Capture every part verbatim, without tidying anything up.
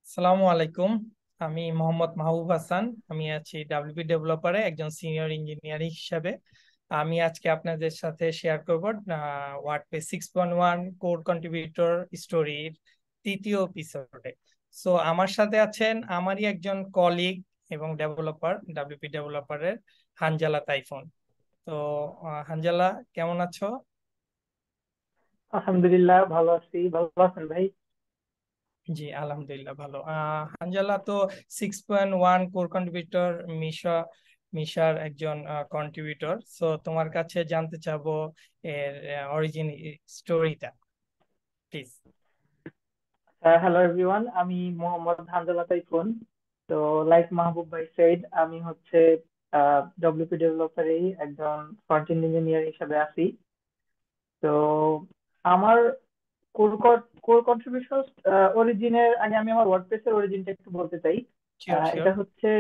আসসালামু আলাইকুম। আমি মোহাম্মদ মাহবুব হাসান। আমি আছি ডাব্লিউপি ডেভেলপারে একজন সিনিয়র ইঞ্জিনিয়ার হিসাবে। আমি আজকে আপনাদের সাথে শেয়ার করব WordPress six point one code contributor স্টোরির তৃতীয় এপিসোডে। সো আমার সাথে আছেন আমারই একজন কলিগ এবং ডেভেলপার, ডাব্লিউপি ডেভেলপারের হানজালা তাইফুন। তো আহ, হানজালা, কেমন আছো? আলহামদুলিল্লাহ, ভালো আছি। ভালো আছেন ভাই? জি, আলহামদুলিল্লাহ ভালো। আহ হানজালা তো six point one core contributor Misha মিশার একজন কন্ট্রিবিউটর। সো তোমার কাছে জানতে চাবো এর অরিজিন স্টোরিটা, প্লিজ। হ্যালো এভরিওয়ান, আমি মোহাম্মদ হানজালা তাইফুন। তো লাইক মাহবুব ভাই সেড, আমি হচ্ছে ডব্লিউপি ডেভেলপারেই একজন ফ্রন্ট এন্ড ইঞ্জিনিয়ার হিসেবে আছি। তো আমার কোর কোর কন্ট্রিবিউশন অরিজিনের আগে আমি আমার ওয়ার্ডপ্রেস এর অরিজিনটা একটু বলতে চাই। Sure, ah, sure. এটা হচ্ছে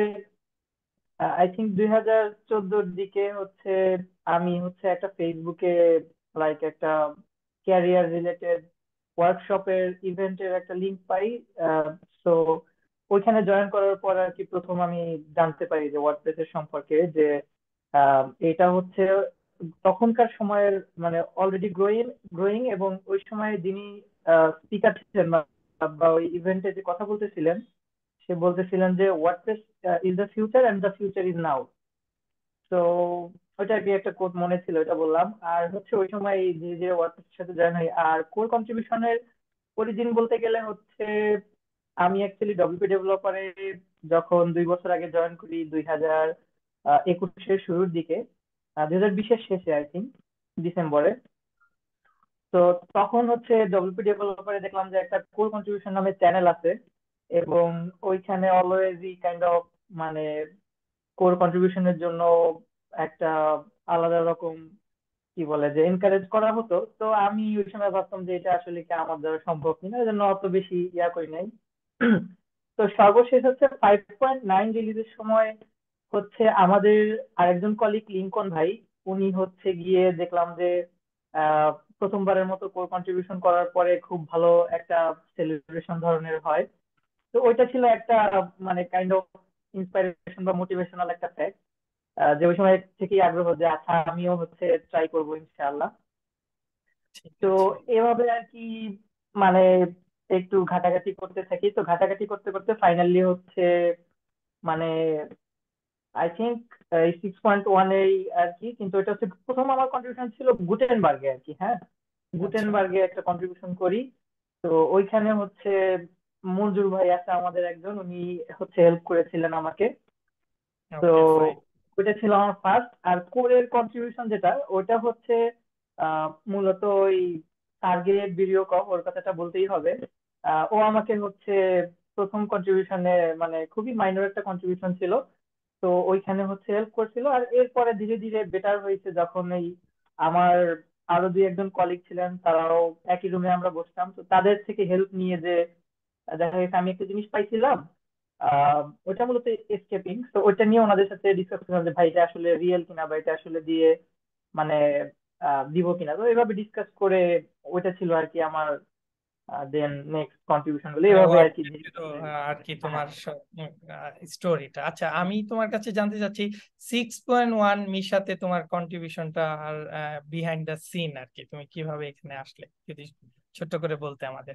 আই থিঙ্ক দুই হাজার চোদ্দোর দিকে হচ্ছে আমি হচ্ছে একটা ফেসবুকে লাইক একটা ক্যারিয়ার রিলেটেড ওয়ার্কশপের ইভেন্টের একটা লিংক পাই। তো ওইখানে জয়েন করার পর আর কি প্রথম আমি জানতে পারি যে ওয়ার্ডপ্রেস এর সম্পর্কে, যে আহ, এটা হচ্ছে তখনকার সময়ের মানে অলরেডি গ্রোয়িং গ্রোয়িং এবং ওই সময় যিনি স্পিকার ছিলেন বা বা ওই ইভেন্টে যে কথা বলতেছিলেন, সে বলতেছিলেন যে WordPress is the future and the future is now. তো ওইটা আর কি একটা কোড মনে ছিল, এটা বললাম। আর হচ্ছে ওই সময় ধীরে ধীরে ওয়ার্ডপ্রেসের সাথে জয়েন হই। আর কোর কন্ট্রিবিউশনের অরিজিন বলতে গেলে হচ্ছে আমি অ্যাকচুয়ালি ডব্লিউপি ডেভেলপারে যখন দুই বছর আগে জয়েন করি, দুই হাজার একুশের শুরুর দিকে, দুই হাজার বিশের শেষে আই থিঙ্ক ডিসেম্বরে। তো তখন হচ্ছে ডব্লিউপি ডেভেলপারে দেখলাম যে একটা কোর কন্ট্রিবিউশন নামে চ্যানেল আছে, এবং ওইখানে অলওয়েজই কাইন্ড অফ মানে কোর কন্ট্রিবিউশনের জন্য একটা আলাদা রকম কি বলে যে এনকারেজ করা হতো। তো আমি ওই সময় ভাবতাম যে এটা আসলে কি আমার দ্বারা সম্ভব কিনা, এই জন্য অত বেশি ইয়া করি নাই। তো সর্বশেষ হচ্ছে ফাইভ পয়েন্ট নাইন রিলিজের সময় হচ্ছে আমাদের আরেকজন কলিগ লিঙ্কন ভাই, উনি হচ্ছে গিয়ে দেখলাম যে আহ প্রথমবারের মতো কোর কন্ট্রিবিউশন করার পরে খুব ভালো একটা সেলিব্রেশন ধরনের হয়। তো ওইটা ছিল একটা মানে কাইন্ড অফ ইন্সপাইরেশন বা মোটিভেশনাল একটা ফ্যাক্ট, যে ওই সময় থেকেই আগ্রহ যে আচ্ছা আমিও হচ্ছে ট্রাই করবো ইনশাআল্লাহ। ঠিক তো আছে। এভাবে আর কি মানে একটু ঘাটাঘাটি করতে থাকি। তো ঘাটাঘাটি করতে করতে ফাইনালি হচ্ছে মানে আই থিঙ্ক এই সিক্স পয়েন্ট ওয়ান এই আর কি, কিন্তু এটা হচ্ছে প্রথম আমার কন্ট্রিবিউশন ছিল গুটেনবার্গে আর কি। হ্যাঁ, আচ্ছা। গুটেনবার্গে একটা কন্ট্রিবিউশন করি। তো ওইখানে হচ্ছে মঞ্জুর ভাই আছে আমাদের একজন, উনি হচ্ছে হেল্প করেছিলেন আমাকে। তো ওকে, ফাইন। ওইটা ছিল আমার ফার্স্ট। আর কোরের কন্ট্রিবিউশন যেটা, ওইটা হচ্ছে আহ, মূলত ওই টার্গেট ভিডিও কম, ওর কথাটা বলতেই হবে। আহ, ও আমাকে হচ্ছে প্রথম কন্ট্রিবিউশনে মানে খুবই মাইনর একটা কন্ট্রিবিউশন ছিল, তো ওইখানে হচ্ছে হেল্প করছিল। আর এরপরে ধীরে ধীরে বেটার হয়েছে যখন এই আমার আরো দুই একজন কলিগ ছিলেন, তারাও একই রুমে আমরা বসতাম, তো তাদের থেকে হেল্প নিয়ে যে দেখা গেছে আমি একটা জিনিস পাইছিলাম, আহ ওটা মূলত এসকেপিং। তো ওইটা নিয়ে ওনাদের সাথে ডিসকাস করলাম যে ভাই এটা আসলে রিয়েল কিনা, বা এটা আসলে দিয়ে মানে আহ, দিব কিনা। তো এইভাবে ডিসকাস করে ওইটা ছিল আর কি আমার দেন নেক্সট কন্ট্রিবিউশন গুলো মানে এইভাবে আর কি ধীরে হোয়াটসঅ্যাপে তো ধীরে। আহ, আর কি হ্যাঁ, তোমার স্টোরিটা। আচ্ছা, আমি তোমার কাছে জানতে চাচ্ছি সিক্স পয়েন্ট ওয়ান মিশাতে তোমার কন্ট্রিবিউশনটা আর বিহাইন্ড দ্য সিন আর কি, তুমি কিভাবে এখানে আসলে, যদি ছোট্ট করে বলতে আমাদের।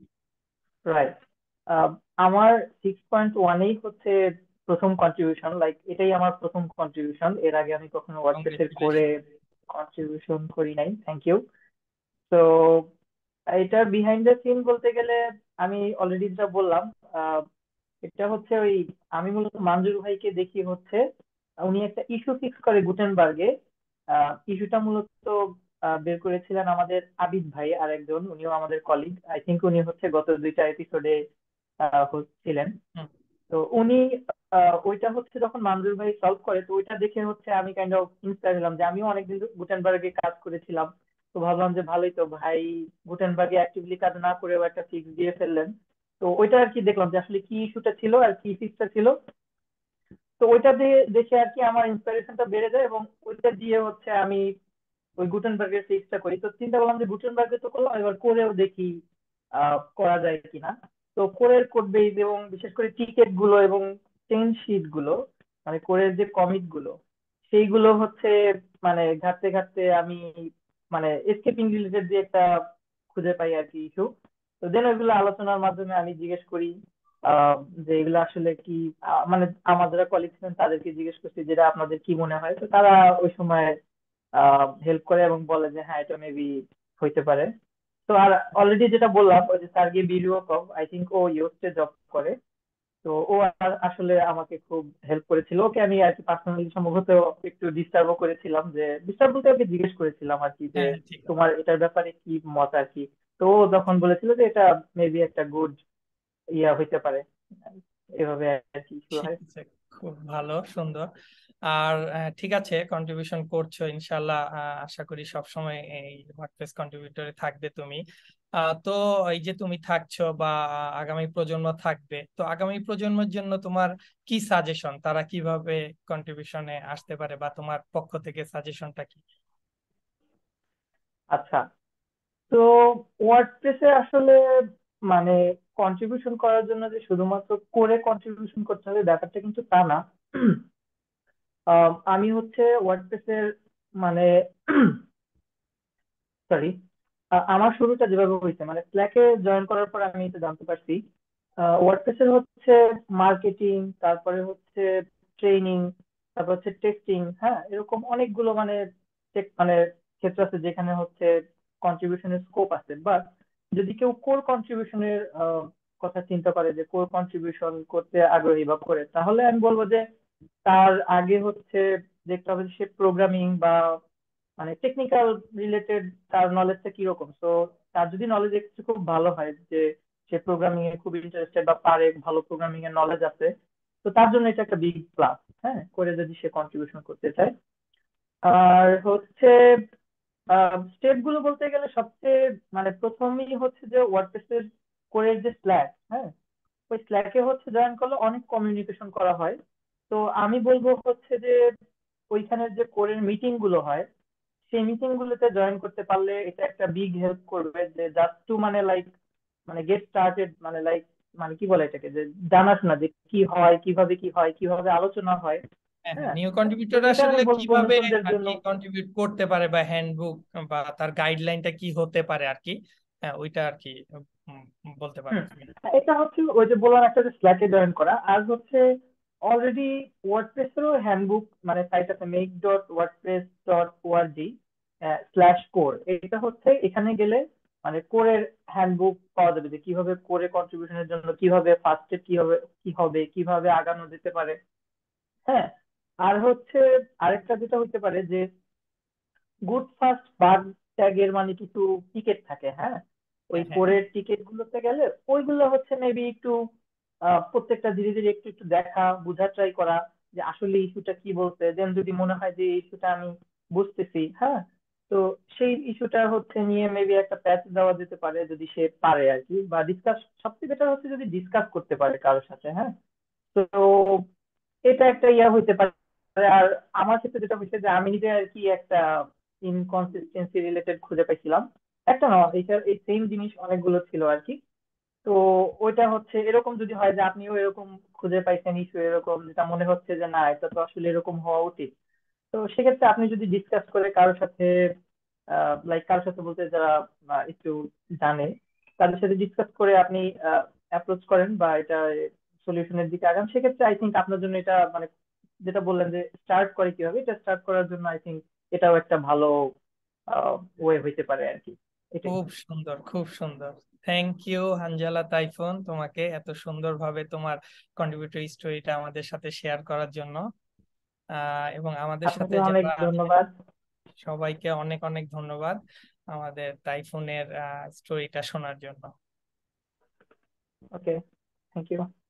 রাইট। আমার সিক্স পয়েন্ট ওয়ানেই হচ্ছে প্রথম কন্ট্রিবিউশন, লাইক এটাই আমার প্রথম কন্ট্রিবিউশন। এর আগে আমি কখনো ওয়ার্ডপ্রেস এর করে কংগ্রেচুলেশন। কন্ট্রিবিউশন করি নাই। Thank you. তো এটার বিহাইন্ড দ্য সিন বলতে গেলে আমি অলরেডি যা বললাম, আহ, এটা হচ্ছে ওই আমি মূলত মানজুর ভাইকে দেখি হচ্ছে উনি একটা ইস্যু ফিক্স করে গুটেনবার্গে। ইস্যুটা মূলত আহ, বের করেছিলেন আমাদের আবিদ ভাই, আর একজন উনিও আমাদের কলিগ। আই থিঙ্ক উনি হচ্ছে গত দুইটা এপিসোডে ছিলেন। হুম। তো উনি আহ, ওইটা হচ্ছে যখন মানজুর ভাই সলভ করে, তো ওইটা দেখে হচ্ছে আমি কাইন্ড অফ ইন্সপায়ার হলাম যে আমিও অনেকদিন গুটেনবার্গে কাজ করেছিলাম। তো ভাবলাম যে ভালোই তো, ভাই গুটেনবার্গে অ্যাক্টিভলি কাজ না করেও একটা ফিক্স দিয়ে ফেললেন। তো ওইটা আর কি দেখলাম যে আসলে কি ইস্যুটা ছিল আর কি ফিক্সটা ছিল। তো ওইটা দিয়ে দেখে আর কি আমার ইন্সপিরেশনটা বেড়ে যায়, এবং ওইটা দিয়ে হচ্ছে আমি ওই গুটেনবার্গের ফিক্সটা করি। তো চিন্তা করলাম যে গুটেনবার্গে তো করলাম, এবার করেও দেখি আহ করা যায় কিনা। তো কোরের কোড বেস এবং বিশেষ করে টিকেট গুলো এবং চেইন শিট গুলো, মানে কোরের যে কমিট গুলো, সেইগুলো হচ্ছে মানে ঘাটতে ঘাটতে আমি মানে এসকেপিং রিলেটেড যে একটা খুঁজে পাই আর কি ইস্যু। তো দেন ওইগুলো আলোচনার মাধ্যমে আমি জিজ্ঞেস করি আহ, যে এগুলো আসলে কি, আহ, মানে আমার যারা কলিগ ছিলেন তাদেরকে জিজ্ঞেস করছি যেটা আপনাদের কি মনে হয়। তো তারা ওই সময় হেল্প করে এবং বলে যে হ্যাঁ এটা মেবি হইতে পারে। তো আর অলরেডি যেটা বললাম ওই যে সার্গি বিরিওকভ, আই থিঙ্ক ও ইউএসএ জব করে। তো ও আর- আসলে আমাকে খুব হেল্প করেছিল। ওকে আমি আর কি পার্সোনালি সম্ভবত একটু ডিস্টার্বও করেছিলাম, যে ডিস্টার্ব বলতে ওকে জিজ্ঞেস করেছিলাম আর কি যে হ্যাঁ, হ্যাঁ, ঠিক আছে। তোমার এটার ব্যাপারে কি মত আর কি। তো ও তখন বলেছিল যে এটা মেবি একটা গুড ইয়া হইতে পারে। এভাবে আর কি শুরু ঠিক হয়। আছে, খুব ভালো, সুন্দর। আর আহ, ঠিক আছে, কন্ট্রিবিউশন করছো ইনশাল্লাহ। আহ, আশা করি সব সময় এই ওয়ার্ডপ্রেস কন্ট্রিবিউটরে থাকবে তুমি। আহ, তো এই যে তুমি থাকছো বা আগামী প্রজন্ম থাকবে, তো আগামী প্রজন্মের জন্য তোমার কি সাজেশন, তারা কিভাবে কন্ট্রিবিউশনে আসতে পারে, বা তোমার পক্ষ থেকে সাজেশনটা কি? আচ্ছা, তো ওয়ার্ডপ্রেসে আসলে মানে কন্ট্রিবিউশন করার জন্য যে শুধুমাত্র করে কন্ট্রিবিউশন করতে হবে ব্যাপারটা কিন্তু তা না। আহ, আমি হচ্ছে ওয়ার্ডপ্রেসের মানে সরি, আমার শুরুটা যেভাবে হয়েছে মানে স্ল্যাকে জয়েন করার পর আমি এটা জানতে পারছি ওয়ার্ডপ্রেসের হচ্ছে মার্কেটিং, তারপরে হচ্ছে ট্রেনিং, তারপর হচ্ছে টেস্টিং, হ্যাঁ এরকম অনেকগুলো মানে tech- মানে ক্ষেত্র আছে যেখানে হচ্ছে কন্ট্রিবিউশনের স্কোপ আছে। বাট যদি কেউ কোর কন্ট্রিবিউশনের কথা চিন্তা করে, যে কোর কন্ট্রিবিউশন করতে আগ্রহী বা করে, তাহলে আমি বলবো যে তার আগে হচ্ছে দেখতে হবে যে সে প্রোগ্রামিং বা মানে টেকনিক্যাল রিলেটেড তার নলেজটা কিরকম। তো তার যদি নলেজ একটু খুব ভালো হয়, যে সে প্রোগ্রামিং এ খুব ইন্টারেস্টেড বা পারে, ভালো প্রোগ্রামিং এর নলেজ আছে, তো তার জন্য এটা একটা বিগ প্লাস, হ্যাঁ করে যদি সে কন্ট্রিবিউশন করতে চায়। আর হচ্ছে স্টেপ গুলো বলতে গেলে সবচেয়ে মানে প্রথমেই হচ্ছে যে ওয়ার্ডপ্রেসের কোরের যে স্ল্যাক, হ্যাঁ ওই স্ল্যাকে হচ্ছে জয়েন করলে অনেক কমিউনিকেশন করা হয়। তো আমি বলবো হচ্ছে যে ওইখানের যে কোরের মিটিং গুলো হয়, সেই মিটিং গুলোতে জয়েন করতে পারলে এটা একটা বিগ হেল্প করবে, যে জাস্ট টু মানে লাইক মানে গেট স্টার্টেড, মানে লাইক মানে কি বলে এটাকে, যে জানাশোনা যে কি হয়, কিভাবে কি হয়, কিভাবে আলোচনা হয়। হ্যাঁ, হ্যাঁ, হ্যাঁ, নিউ তো কন্ট্রিবিউটর এটা আমি আসলে বলবো কিভাবে নতুনদের আর জন্য। কি কন্ট্রিবিউট করতে পারে, বা হ্যান্ডবুক বা তার গাইডলাইনটা কি হতে পারে আর কি। হ্যাঁ, ওইটা আর কি উম, বলতে পারো হুম, তুমি। এটা হচ্ছে ওই যে বললাম একটা যে স্ল্যাকে জয়েন করা, আর হচ্ছে অলরেডি ওয়ার্ডপ্রেসেরও হ্যান্ডবুক মানে সাইট আছে, make dot WordPress dot ORG slash core. এটা হচ্ছে এখানে গেলে মানে কোরের হ্যান্ডবুক পাওয়া যাবে, যে কিভাবে কোরে কন্ট্রিবিউশনের জন্য কিভাবে ফার্স্ট স্টেপ কি হবে কি হবে কিভাবে আগানো যেতে পারে। হ্যাঁ, আর হচ্ছে আরেকটা যেটা হতে পারে যে গুড ফার্স্ট বাগ ট্যাগের মানে কিছু টিকেট থাকে, হ্যাঁ ওই হ্যাঁ, হ্যাঁ, কোরের টিকেট গুলোতে গেলে ওইগুলো হচ্ছে মেবি একটু আহ, প্রত্যেকটা ধীরে ধীরে একটু একটু দেখা বোঝার ট্রাই করা, যে আসলে ইস্যুটা কি বলতে, দেন যদি মনে হয় যে ইস্যুটা আমি বুঝতেছি, হ্যাঁ তো সেই ইস্যুটা হচ্ছে নিয়ে মেবি একটা প্যাচ দেওয়া যেতে পারে যদি সে পারে আর কি, বা ডিসকাস, সবচেয়ে বেটার হচ্ছে যদি ডিসকাস করতে পারে কারোর সাথে। হ্যাঁ, তো এটা একটা ইয়া হইতে পারে। আর আমার ক্ষেত্রে যেটা হচ্ছে যে আমি নিজে আর কি একটা ইনকনসিস্টেন্সি রিলেটেড খুঁজে পাইছিলাম। একটা না, এটা এই সেম জিনিস অনেকগুলো ছিল আর কি। তো ওইটা হচ্ছে এরকম যদি হয় যে আপনিও এরকম খুঁজে পাইছেন ইস্যু এরকম যেটা মনে হচ্ছে যে না এটা তো আসলে এরকম হওয়া উচিত, তো সেক্ষেত্রে আপনি যদি ডিসকাস করে কারোর সাথে, লাইক কারোর সাথে বলতে যারা আহ, একটু জানে, তাদের সাথে ডিসকাস করে আপনি অ্যাপ্রোচ করেন বা এটা সলিউশনের দিকে আগান, সেক্ষেত্রে আই থিঙ্ক আপনার জন্য এটা মানে যেটা বললেন যে স্টার্ট করে কিভাবে, এটা স্টার্ট করার জন্য আই থিঙ্ক এটাও একটা ভালো ওয়ে হইতে পারে আর কি। এটাই। খুব সুন্দর, খুব সুন্দর। থ্যাংক ইউ হানজালা তাইফুন, তোমাকে এত সুন্দরভাবে তোমার কন্ট্রিবিউটরি স্টোরিটা আমাদের সাথে শেয়ার করার জন্য। আহ এবং আমাদের সাথে আপনাকে অনেক যারা আছে ধন্যবাদ। সবাইকে অনেক অনেক ধন্যবাদ আমাদের তাইফুনের স্টোরিটা শোনার জন্য। Okay, thank you.